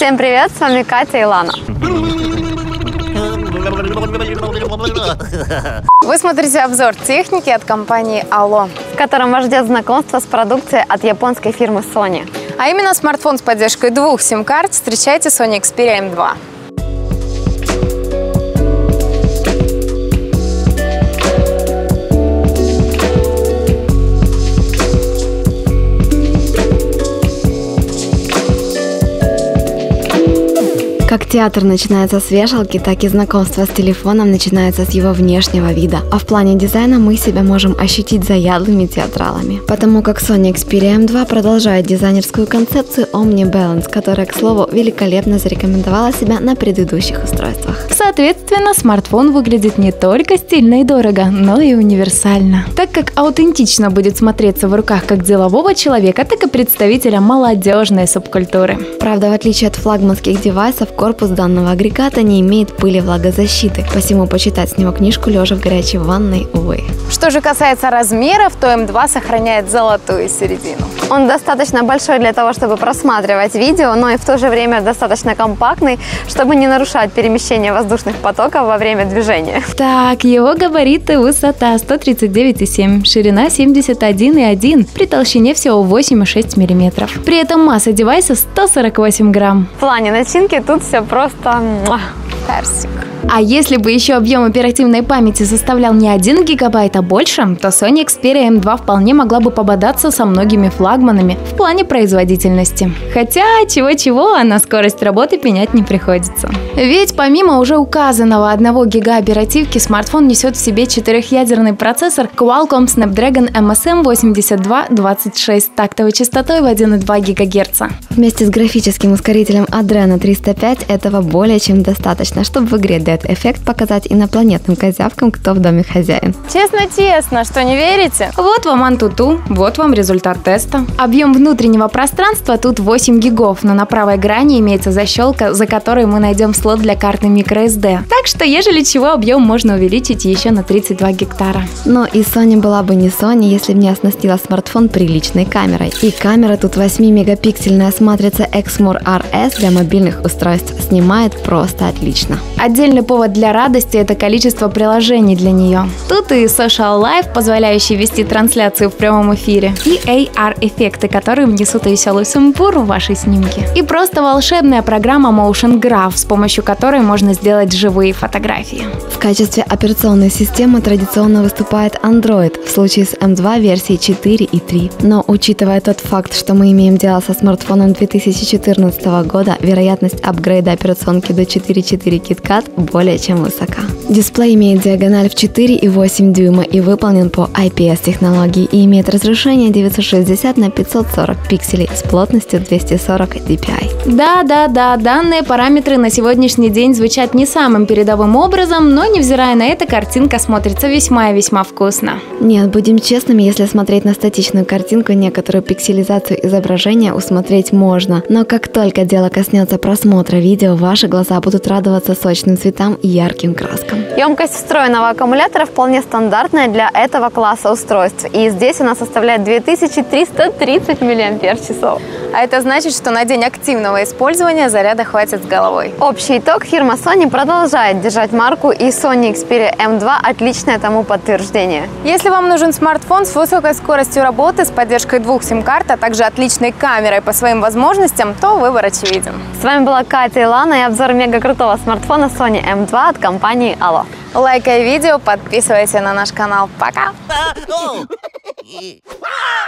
Всем привет, с вами Катя и Лана. Вы смотрите обзор техники от компании Allo, в котором вас ждет знакомство с продукцией от японской фирмы Sony. А именно смартфон с поддержкой 2 сим-карт. Встречайте Sony Xperia M2. Как театр начинается с вешалки, так и знакомство с телефоном начинается с его внешнего вида. А в плане дизайна мы себя можем ощутить заядлыми театралами. Потому как Sony Xperia M2 продолжает дизайнерскую концепцию Omni Balance, которая, к слову, великолепно зарекомендовала себя на предыдущих устройствах. Соответственно, смартфон выглядит не только стильно и дорого, но и универсально. Так как аутентично будет смотреться в руках как делового человека, так и представителя молодежной субкультуры. Правда, в отличие от флагманских девайсов, корпус данного агрегата не имеет пыли влагозащиты, посему почитать с него книжку лежа в горячей ванной, увы. Что же касается размеров, то M2 сохраняет золотую середину. Он достаточно большой для того, чтобы просматривать видео, но и в то же время достаточно компактный, чтобы не нарушать перемещение воздушных потоков во время движения. Так, его габариты: высота 139,7, ширина 71,1, при толщине всего 8,6 мм. При этом масса девайса 148 грамм. В плане начинки тут все просто персик. А если бы еще объем оперативной памяти составлял не 1 гигабайт, а больше, то Sony Xperia M2 вполне могла бы пободаться со многими флагманами в плане производительности. Хотя, чего-чего, а на скорость работы пенять не приходится. Ведь помимо уже указанного 1 гига оперативки, смартфон несет в себе 4-ядерный процессор Qualcomm Snapdragon MSM 8226 с тактовой частотой в 1,2 ГГц. Вместе с графическим ускорителем Adreno 305 этого более чем достаточно, чтобы в игре Dead Effect показать инопланетным козявкам, кто в доме хозяин. Честно, что не верите? Вот вам Antutu, вот вам результат теста. Объем внутреннего пространства тут 8 гигов, но на правой грани имеется защелка, за которой мы найдем слот для карты microSD. Так что, ежели чего, объем можно увеличить еще на 32 гектара. Но и Sony была бы не Sony, если бы не оснастила смартфон приличной камерой. И камера тут 8-мегапиксельная с матрицей Exmor RS для мобильных устройств снимает просто отлично. Отдельный повод для радости – это количество приложений для нее. Тут и Social Life, позволяющий вести трансляцию в прямом эфире, и AR-эффекты, которые внесут веселый сумбур в ваши снимки. И просто волшебная программа Motion Graph, с помощью которой можно сделать живые фотографии. В качестве операционной системы традиционно выступает Android, в случае с M2 версии 4 и 3. Но учитывая тот факт, что мы имеем дело со смартфоном 2014 года, вероятность апгрейда операционки до 4.4 KitKat более чем высока. Дисплей имеет диагональ в 4,8 дюйма и выполнен по IPS-технологии и имеет разрешение 960 на 540 пикселей с плотностью 240 dpi. Да, данные параметры на сегодняшний день звучат не самым передовым образом, но невзирая на это, картинка смотрится весьма и весьма вкусно. Нет, будем честными, если смотреть на статичную картинку, некоторую пикселизацию изображения усмотреть можно. Но как только дело коснется просмотра видео, ваши глаза будут радоваться сочным цветам и ярким краскам. Емкость встроенного аккумулятора вполне стандартная для этого класса устройств. И здесь она составляет 2330 мАч. А это значит, что на день активного использования заряда хватит с головой. Общий итог: фирма Sony продолжает держать марку, и Sony Xperia M2 отличное тому подтверждение. Если вам нужен смартфон с высокой скоростью работы, с поддержкой 2 сим-карт, а также отличной камерой по своим возможностям, то выбор очевиден. С вами была Катя и Лана и обзор мега крутого смартфона Sony M2 от компании Allo. Лайкай видео, подписывайся на наш канал. Пока!